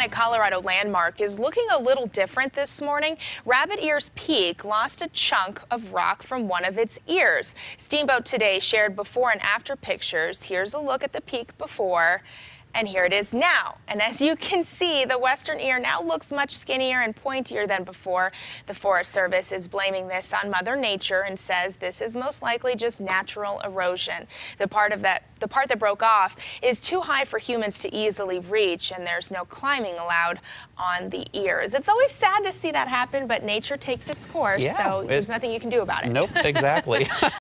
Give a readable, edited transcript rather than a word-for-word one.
Colorado landmark is looking a little different this morning. Rabbit Ears Peak lost a chunk of rock from one of its ears. Steamboat Today shared before and after pictures. Here's a look at the peak before. And here it is now. And as you can see, the western ear now looks much skinnier and pointier than before. The Forest Service is blaming this on Mother Nature and says this is most likely just natural erosion. The part that broke off is too high for humans to easily reach, and there's no climbing allowed on the ears. It's always sad to see that happen, but nature takes its course, so there's nothing you can do about it. Nope, exactly.